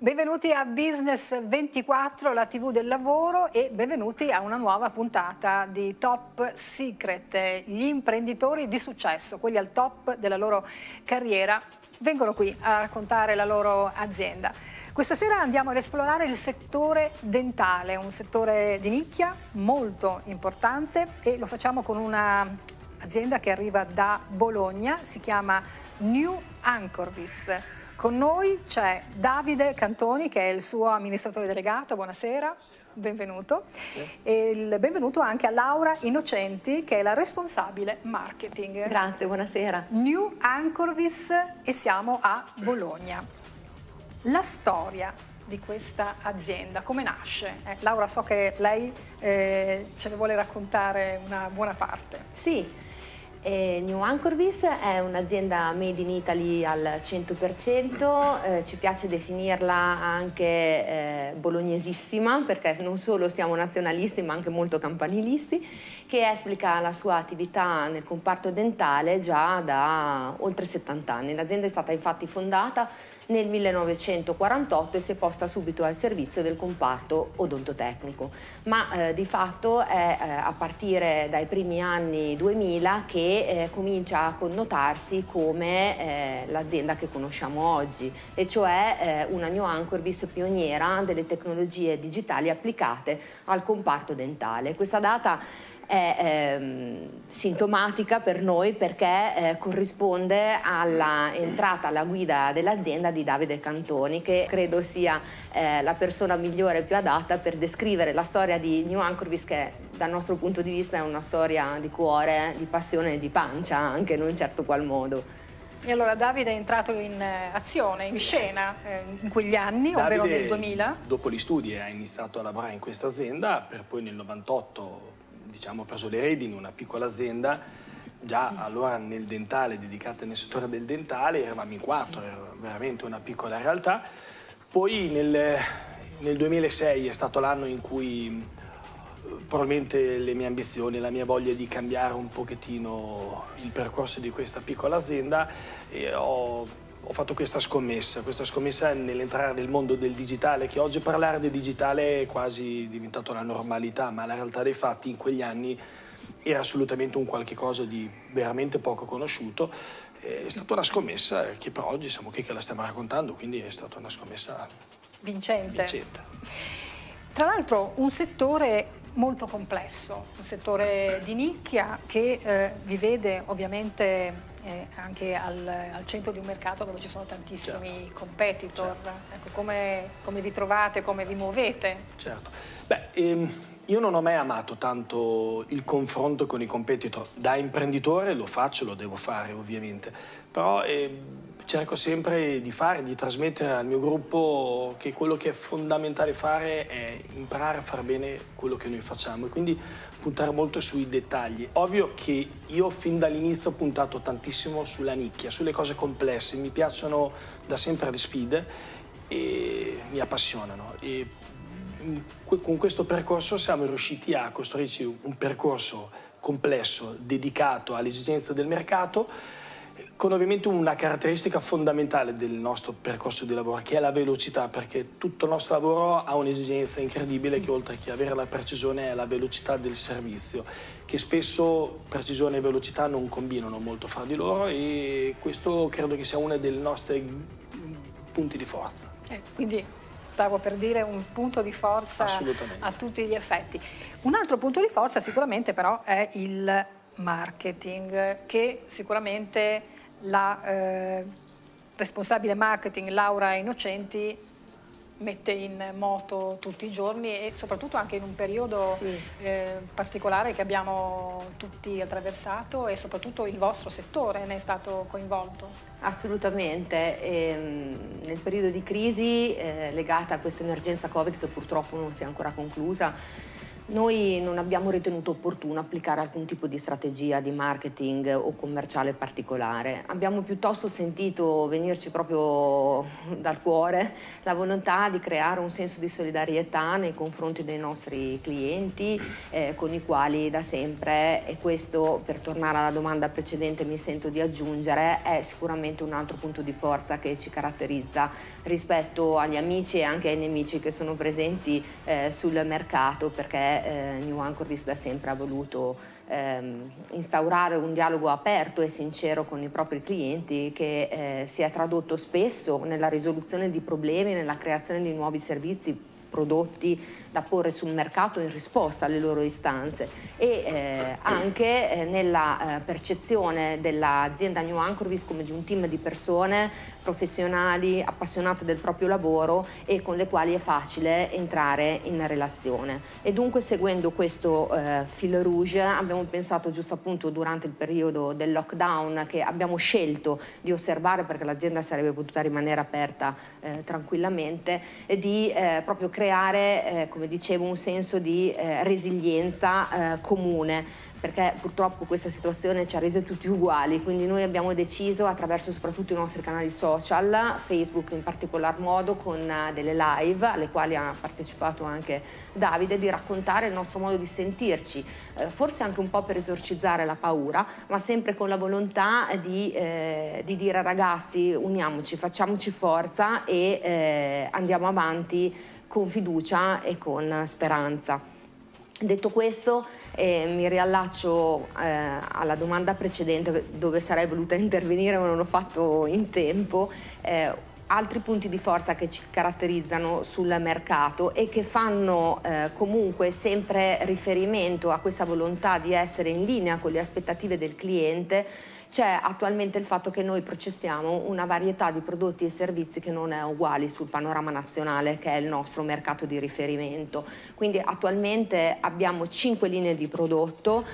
Benvenuti a Business 24, la TV del lavoro, e benvenuti a una nuova puntata di Top Secret. Gli imprenditori di successo, quelli al top della loro carriera, vengono qui a raccontare la loro azienda. Questa sera andiamo ad esplorare il settore dentale, un settore di nicchia molto importante, e lo facciamo con un'azienda che arriva da Bologna, si chiama New Ancorvis. Con noi c'è Davide Cantoni, che è il suo amministratore delegato. Buonasera, benvenuto. E benvenuto anche a Laura Innocenti, che è la responsabile marketing. Grazie, buonasera. New Ancorvis, e siamo a Bologna. La storia di questa azienda, come nasce? Laura, so che lei ce ne vuole raccontare una buona parte. Sì. New Ancorvis è un'azienda made in Italy al 100%, ci piace definirla anche bolognesissima, perché non solo siamo nazionalisti ma anche molto campanilisti, che esplica la sua attività nel comparto dentale già da oltre 70 anni. L'azienda è stata infatti fondata nel 1948 e si è posta subito al servizio del comparto odontotecnico, ma di fatto è a partire dai primi anni 2000 che comincia a connotarsi come l'azienda che conosciamo oggi, e cioè una New Ancorvis pioniera delle tecnologie digitali applicate al comparto dentale. Questa data è sintomatica per noi perché corrisponde alla entrata alla guida dell'azienda di Davide Cantoni, che credo sia la persona migliore e più adatta per descrivere la storia di New Ancorvis, che dal nostro punto di vista è una storia di cuore, di passione e di pancia anche in un certo qual modo. E allora Davide è entrato in azione, in scena, in quegli anni, Davide, ovvero nel 2000. Dopo gli studi ha iniziato a lavorare in questa azienda, per poi nel 98 ha preso le redini in una piccola azienda. Già allora nel dentale, dedicata nel settore del dentale, eravamo in 4, era veramente una piccola realtà. Poi nel 2006 è stato l'anno in cui probabilmente le mie ambizioni, la mia voglia di cambiare un pochettino il percorso di questa piccola azienda, e ho fatto questa scommessa nell'entrare nel mondo del digitale, che oggi parlare di digitale è quasi diventato la normalità, ma la realtà dei fatti in quegli anni era assolutamente un qualche cosa di veramente poco conosciuto. È stata una scommessa che per oggi siamo qui che la stiamo raccontando, quindi è stata una scommessa vincente. Tra l'altro un settore molto complesso, un settore di nicchia che vi vede ovviamente anche al centro di un mercato dove ci sono tantissimi competitor. Ecco, come vi trovate, come vi muovete? Certo. Io non ho mai amato tanto il confronto con i competitor. Da imprenditore lo faccio, lo devo fare ovviamente, però cerco sempre di trasmettere al mio gruppo che quello che è fondamentale fare è imparare a fare bene quello che noi facciamo, e quindi puntare molto sui dettagli. Ovvio che io fin dall'inizio ho puntato tantissimo sulla nicchia, sulle cose complesse. Mi piacciono da sempre le sfide e mi appassionano. E con questo percorso siamo riusciti a costruirci un percorso complesso, dedicato alle esigenze del mercato, con ovviamente una caratteristica fondamentale del nostro percorso di lavoro, che è la velocità, perché tutto il nostro lavoro ha un'esigenza incredibile, che oltre che avere la precisione è la velocità del servizio, che spesso precisione e velocità non combinano molto fra di loro, e questo credo che sia uno dei nostri punti di forza. Quindi stavo per dire un punto di forza a tutti gli effetti. Un altro punto di forza sicuramente però è il marketing, che sicuramente la responsabile marketing Laura Innocenti mette in moto tutti i giorni, e soprattutto anche in un periodo particolare che abbiamo tutti attraversato, e soprattutto il vostro settore ne è stato coinvolto. Assolutamente, nel periodo di crisi legata a questa emergenza Covid, che purtroppo non si è ancora conclusa, Noi non abbiamo ritenuto opportuno applicare alcun tipo di strategia di marketing o commerciale particolare. Abbiamo piuttosto sentito venirci proprio dal cuore la volontà di creare un senso di solidarietà nei confronti dei nostri clienti, con i quali da sempre, e questo, per tornare alla domanda precedente, mi sento di aggiungere, è sicuramente un altro punto di forza che ci caratterizza rispetto agli amici e anche ai nemici che sono presenti sul mercato, perché New Ancorvis da sempre ha voluto instaurare un dialogo aperto e sincero con i propri clienti, che si è tradotto spesso nella risoluzione di problemi, nella creazione di nuovi servizi, prodotti da porre sul mercato in risposta alle loro istanze, e anche nella percezione dell'azienda New Ancorvis come di un team di persone professionali, appassionate del proprio lavoro e con le quali è facile entrare in relazione. E dunque, seguendo questo fil rouge, abbiamo pensato, giusto appunto durante il periodo del lockdown, che abbiamo scelto di osservare, perché l'azienda sarebbe potuta rimanere aperta tranquillamente, di proprio creare, come dicevo, un senso di resilienza comune, perché purtroppo questa situazione ci ha reso tutti uguali. Quindi noi abbiamo deciso, attraverso soprattutto i nostri canali social, Facebook in particolar modo, con delle live alle quali ha partecipato anche Davide, di raccontare il nostro modo di sentirci, forse anche un po' per esorcizzare la paura, ma sempre con la volontà di dire: ragazzi, uniamoci, facciamoci forza e andiamo avanti con fiducia e con speranza. Detto questo, mi riallaccio alla domanda precedente, dove sarei voluta intervenire ma non l'ho fatto in tempo. Altri punti di forza che ci caratterizzano sul mercato e che fanno comunque sempre riferimento a questa volontà di essere in linea con le aspettative del cliente. C'è attualmente il fatto che noi processiamo una varietà di prodotti e servizi che non è uguale sul panorama nazionale, che è il nostro mercato di riferimento. Quindi attualmente abbiamo 5 linee di prodotto,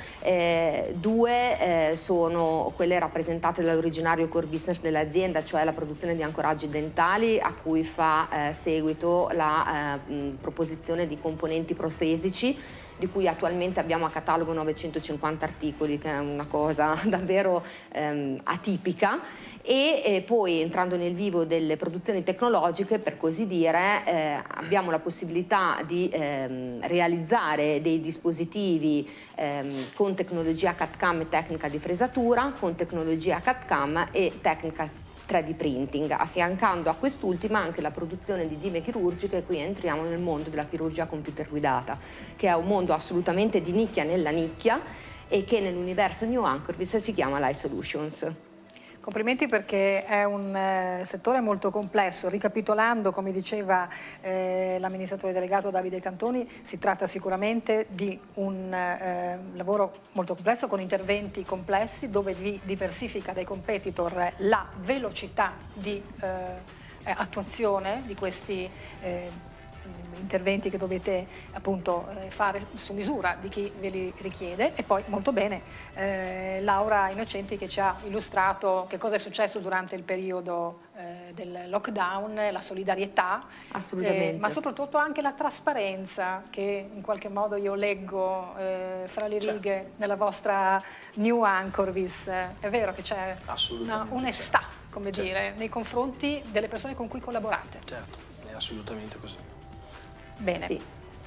2 sono quelle rappresentate dall'originario core business dell'azienda, cioè la produzione di ancoraggi dentali, a cui fa seguito la proposizione di componenti protesici, di cui attualmente abbiamo a catalogo 950 articoli, che è una cosa davvero atipica, e poi, entrando nel vivo delle produzioni tecnologiche, per così dire, abbiamo la possibilità di realizzare dei dispositivi con tecnologia CAD-CAM e tecnica di fresatura, con tecnologia CAD-CAM e tecnica 3D printing, affiancando a quest'ultima anche la produzione di dime chirurgiche. E qui entriamo nel mondo della chirurgia computer guidata, che è un mondo assolutamente di nicchia nella nicchia e che nell'universo New Ancorvis si chiama Life Solutions. Complimenti, perché è un settore molto complesso. Ricapitolando, come diceva l'amministratore delegato Davide Cantoni, si tratta sicuramente di un lavoro molto complesso, con interventi complessi, dove vi diversifica dai competitor la velocità di attuazione di questi interventi che dovete appunto fare su misura di chi ve li richiede. E poi molto bene Laura Innocenti, che ci ha illustrato che cosa è successo durante il periodo del lockdown, la solidarietà, ma soprattutto anche la trasparenza, che in qualche modo io leggo fra le righe nella vostra New Ancorvis. È vero che c'è un'onestà, come dire, nei confronti delle persone con cui collaborate. Certo, è assolutamente così. Bene. Sì.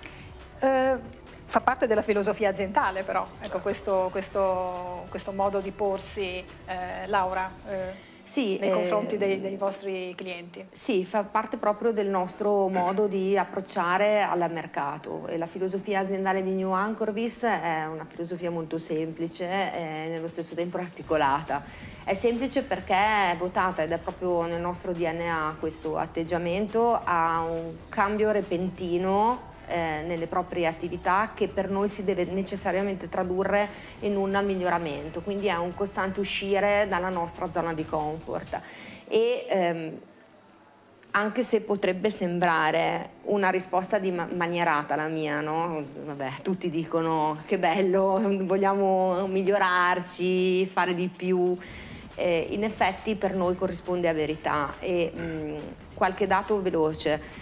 Fa parte della filosofia aziendale, però, ecco, questo modo di porsi, Laura, sì, nei confronti dei vostri clienti. Sì, fa parte proprio del nostro modo di approcciare al mercato, e la filosofia aziendale di New Ancorvis è una filosofia molto semplice e nello stesso tempo articolata. È semplice perché è votata, ed è proprio nel nostro DNA questo atteggiamento, a un cambio repentino nelle proprie attività, che per noi si deve necessariamente tradurre in un miglioramento. Quindi è un costante uscire dalla nostra zona di comfort. E anche se potrebbe sembrare una risposta di manierata la mia, no? Vabbè, tutti dicono che bello, vogliamo migliorarci, fare di più. In effetti per noi corrisponde a verità. E qualche dato veloce: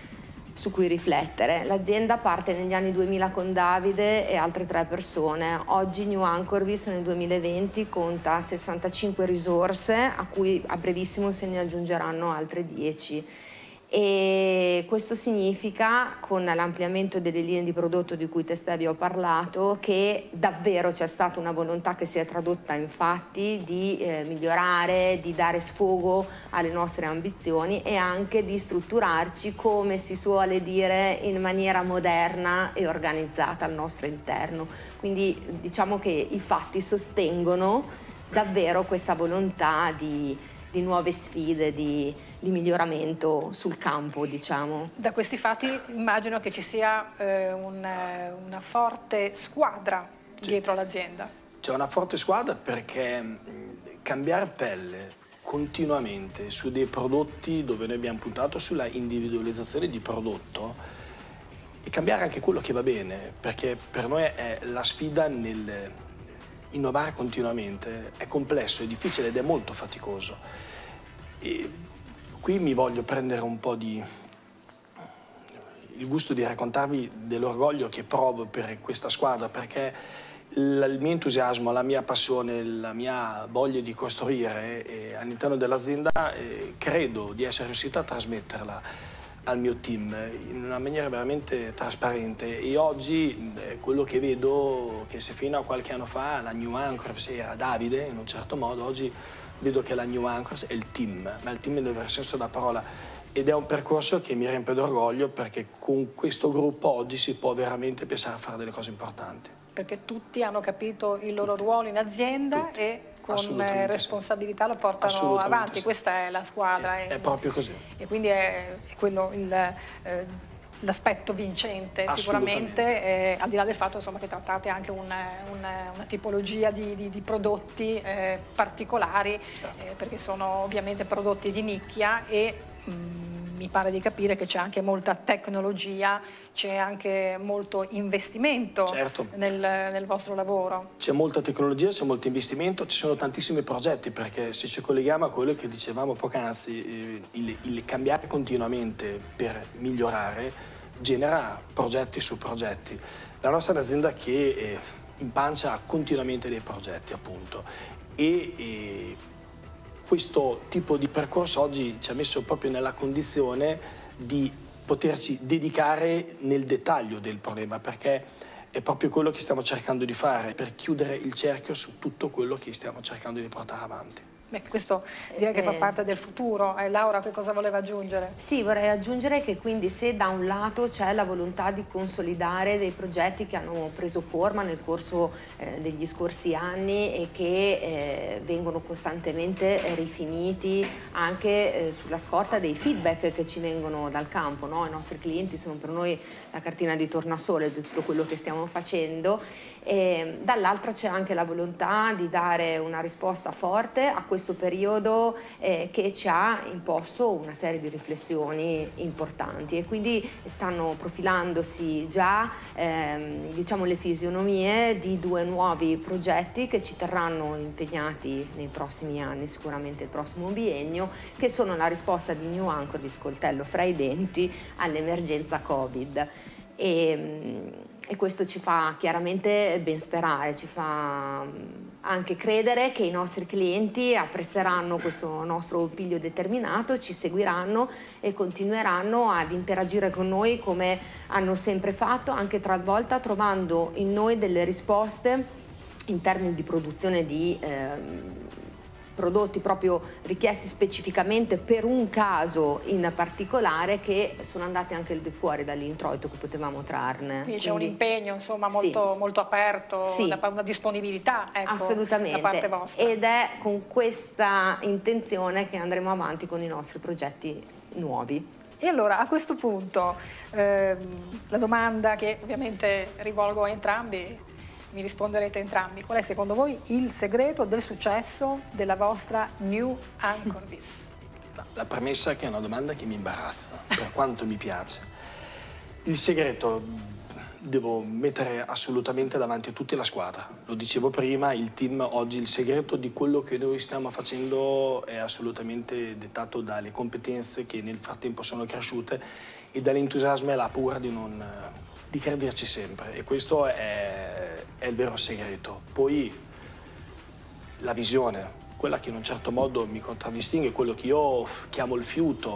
su cui riflettere. L'azienda parte negli anni 2000 con Davide e altre 3 persone. Oggi New Ancorvis nel 2020 conta 65 risorse, a cui a brevissimo se ne aggiungeranno altre 10. E questo significa, con l'ampliamento delle linee di prodotto di cui testé vi ho parlato, che davvero c'è stata una volontà che si è tradotta in fatti di migliorare, di dare sfogo alle nostre ambizioni e anche di strutturarci, come si suole dire, in maniera moderna e organizzata al nostro interno. Quindi diciamo che i fatti sostengono davvero questa volontà di nuove sfide, di miglioramento sul campo, diciamo. Da questi fatti immagino che ci sia una forte squadra dietro l'azienda. C'è una forte squadra perché cambiare pelle continuamente su dei prodotti dove noi abbiamo puntato sulla individualizzazione di prodotto e cambiare anche quello che va bene, perché per noi è la sfida nel innovare continuamente, è complesso, è difficile ed è molto faticoso. E qui mi voglio prendere un po' il gusto di raccontarvi dell'orgoglio che provo per questa squadra, perché il mio entusiasmo, la mia passione, la mia voglia di costruire all'interno dell'azienda credo di essere riuscito a trasmetterla al mio team in una maniera veramente trasparente. E oggi quello che vedo, che se fino a qualche anno fa la New Ancorvis era Davide in un certo modo, oggi vedo che la New Ancorvis è il team, ma il team nel vero senso della parola, ed è un percorso che mi riempie d'orgoglio, perché con questo gruppo oggi si può veramente pensare a fare delle cose importanti. Perché tutti hanno capito il loro ruolo in azienda tutti. E con responsabilità lo portano avanti, sì. Questa è la squadra. È proprio così. E quindi è quello l'aspetto vincente sicuramente, al di là del fatto insomma, che trattate anche una tipologia di prodotti particolari, perché sono ovviamente prodotti di nicchia e mi pare di capire che c'è anche molta tecnologia, c'è anche molto investimento nel vostro lavoro. C'è molta tecnologia, c'è molto investimento, ci sono tantissimi progetti, perché se ci colleghiamo a quello che dicevamo poc'anzi, il cambiare continuamente per migliorare genera progetti su progetti. La nostra è un'azienda che impancia continuamente dei progetti, appunto, e questo tipo di percorso oggi ci ha messo proprio nella condizione di poterci dedicare nel dettaglio del problema, perché è proprio quello che stiamo cercando di fare, per chiudere il cerchio su tutto quello che stiamo cercando di portare avanti. Beh, questo direi che fa parte del futuro. Laura, che cosa voleva aggiungere? Sì, vorrei aggiungere che quindi se da un lato c'è la volontà di consolidare dei progetti che hanno preso forma nel corso degli scorsi anni e che vengono costantemente rifiniti anche sulla scorta dei feedback che ci vengono dal campo, no? I nostri clienti sono per noi la cartina di tornasole di tutto quello che stiamo facendo. Dall'altra c'è anche la volontà di dare una risposta forte a questo periodo che ci ha imposto una serie di riflessioni importanti, e quindi stanno profilandosi già diciamo le fisionomie di 2 nuovi progetti che ci terranno impegnati nei prossimi anni, sicuramente il prossimo biennio, che sono la risposta di New Ancorvis, coltello fra i denti, all'emergenza Covid. E questo ci fa chiaramente ben sperare, ci fa anche credere che i nostri clienti apprezzeranno questo nostro piglio determinato, ci seguiranno e continueranno ad interagire con noi come hanno sempre fatto, anche talvolta trovando in noi delle risposte in termini di produzione di prodotti proprio richiesti specificamente per un caso in particolare, che sono andati anche al di fuori dall'introito che potevamo trarne. Quindi c'è un impegno insomma molto, molto aperto, una disponibilità, ecco, assolutamente, da parte vostra. Ed è con questa intenzione che andremo avanti con i nostri progetti nuovi. E allora a questo punto la domanda che ovviamente rivolgo a entrambi, mi risponderete entrambi: qual è secondo voi il segreto del successo della vostra New Ancorvis? La premessa è che è una domanda che mi imbarazza, per quanto mi piace. Il segreto devo mettere assolutamente davanti a tutti la squadra. Lo dicevo prima, il team oggi, il segreto di quello che noi stiamo facendo è assolutamente dettato dalle competenze che nel frattempo sono cresciute e dall'entusiasmo e la paura di crederci sempre, e questo è il vero segreto. Poi la visione, quella che in un certo modo mi contraddistingue, quello che io chiamo il fiuto,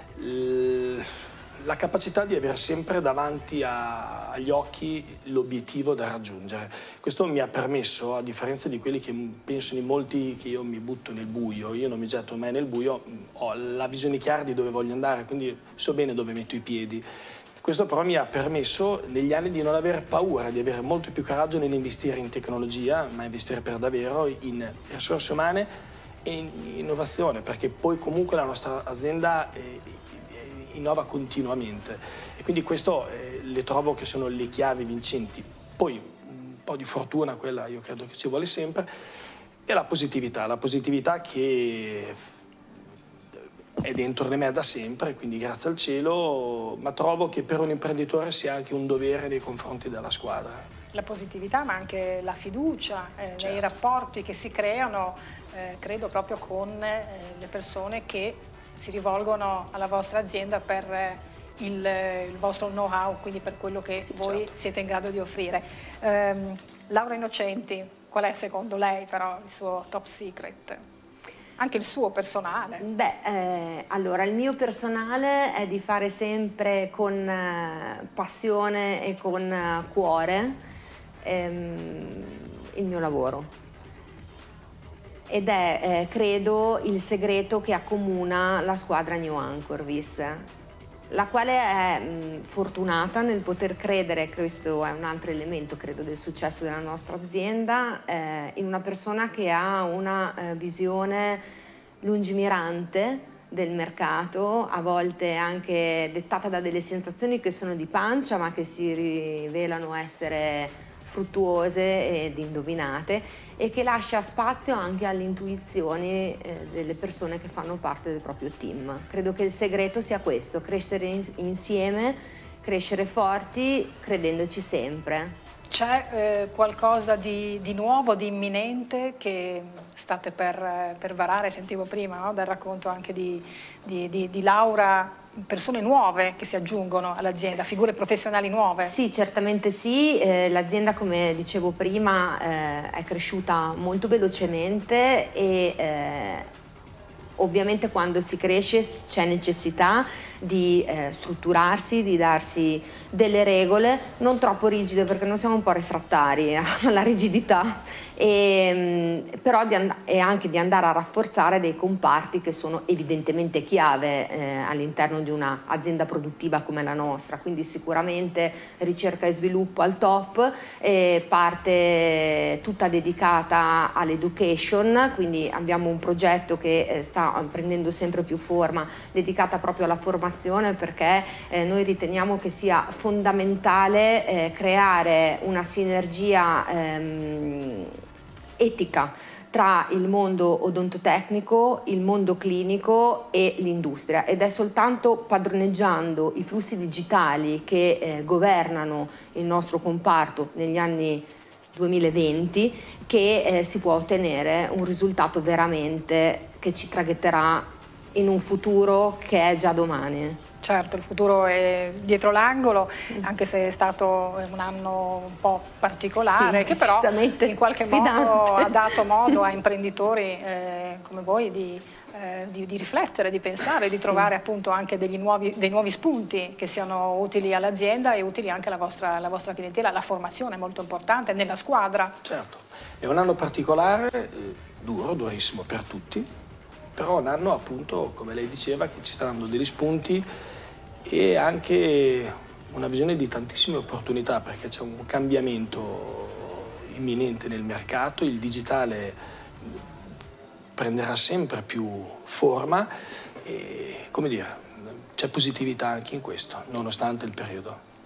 la capacità di avere sempre davanti agli occhi l'obiettivo da raggiungere. Questo mi ha permesso, a differenza di quelli che pensano in molti che io mi butto nel buio, io non mi getto mai nel buio, ho la visione chiara di dove voglio andare, quindi so bene dove metto i piedi. Questo però mi ha permesso negli anni di non avere paura, di avere molto più coraggio nell'investire in tecnologia, ma investire per davvero in risorse umane e in innovazione, perché poi comunque la nostra azienda innova continuamente, e quindi questo le trovo che sono le chiavi vincenti. Poi un po' di fortuna, quella io credo che ci vuole sempre, e la positività che è dentro di me da sempre, quindi grazie al cielo, ma trovo che per un imprenditore sia anche un dovere nei confronti della squadra. La positività, ma anche la fiducia certo, nei rapporti che si creano, credo proprio con le persone che si rivolgono alla vostra azienda per il vostro know-how, quindi per quello che sì, voi certo, siete in grado di offrire. Laura Innocenti, qual è secondo lei però il suo top secret? Anche il suo personale? Beh, allora il mio personale è di fare sempre con passione e con cuore il mio lavoro, ed è credo il segreto che accomuna la squadra New Ancorvis, la quale è fortunata nel poter credere, questo è un altro elemento credo del successo della nostra azienda, in una persona che ha una visione lungimirante del mercato, a volte anche dettata da delle sensazioni che sono di pancia ma che si rivelano essere fruttuose ed indovinate, e che lascia spazio anche alle intuizioni delle persone che fanno parte del proprio team. Credo che il segreto sia questo: crescere insieme, crescere forti, credendoci sempre. C'è qualcosa di nuovo, di imminente che state per varare? Sentivo prima, no, dal racconto anche di Laura, persone nuove che si aggiungono all'azienda, figure professionali nuove? Sì, certamente sì. L'azienda, come dicevo prima, è cresciuta molto velocemente e ovviamente quando si cresce c'è necessità di strutturarsi, di darsi delle regole non troppo rigide, perché noi siamo un po' refrattari alla rigidità, però e anche di andare a rafforzare dei comparti che sono evidentemente chiave all'interno di un'azienda produttiva come la nostra, quindi sicuramente ricerca e sviluppo al top, parte tutta dedicata all'education, quindi abbiamo un progetto che sta prendendo sempre più forma, dedicata proprio alla formazione, perché noi riteniamo che sia fondamentale creare una sinergia etica tra il mondo odontotecnico, il mondo clinico e l'industria, ed è soltanto padroneggiando i flussi digitali che governano il nostro comparto negli anni 2020 che si può ottenere un risultato veramente che ci traghetterà in un futuro che è già domani. Certo, il futuro è dietro l'angolo, anche se è stato un anno un po' particolare, sì, che però in qualche modo ha dato modo a imprenditori come voi di riflettere, di pensare, di trovare appunto anche dei nuovi spunti che siano utili all'azienda e utili anche alla vostra clientela. La formazione è molto importante nella squadra. Certo, è un anno particolare, durissimo per tutti, però un anno appunto, come lei diceva, che ci sta dando degli spunti e anche una visione di tantissime opportunità, perché c'è un cambiamento imminente nel mercato, il digitale prenderà sempre più forma e, come dire, c'è positività anche in questo, nonostante il periodo.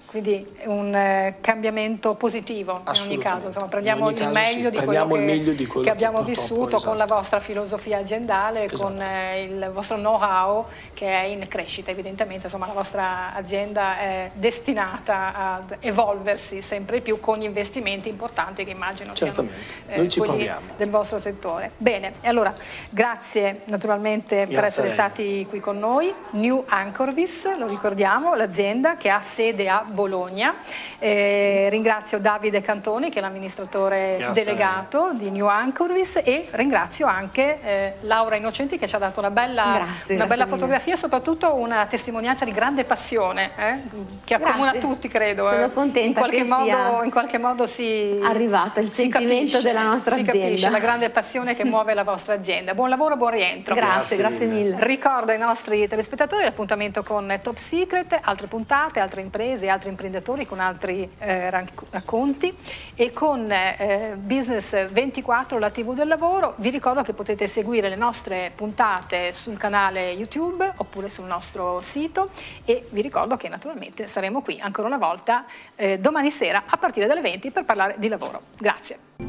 Quindi un cambiamento positivo in ogni caso, insomma, prendiamo il meglio di quello che abbiamo vissuto, con la vostra filosofia aziendale, con il vostro know-how che è in crescita evidentemente, insomma la vostra azienda è destinata ad evolversi sempre più con gli investimenti importanti che immagino siano quelli del vostro settore. Bene, allora grazie naturalmente per essere stati qui con noi. New Ancorvis, lo ricordiamo, l'azienda che ha sede a Bologna. Ringrazio Davide Cantoni che è l'amministratore delegato di New Ancorvis e ringrazio anche Laura Innocenti che ci ha dato una bella fotografia e soprattutto una testimonianza di grande passione che accomuna tutti, credo. Sono contenta in qualche modo si arrivato il sentimento della nostra azienda. Si capisce la grande passione che muove la vostra azienda. Buon lavoro, buon rientro. Grazie mille. Ricordo ai nostri telespettatori l'appuntamento con Top Secret, altre puntate, altre imprese, altri imprenditori con altri racconti e con Business 24, la TV del lavoro. Vi ricordo che potete seguire le nostre puntate sul canale YouTube oppure sul nostro sito e vi ricordo che naturalmente saremo qui ancora una volta domani sera a partire dalle 20 per parlare di lavoro. Grazie.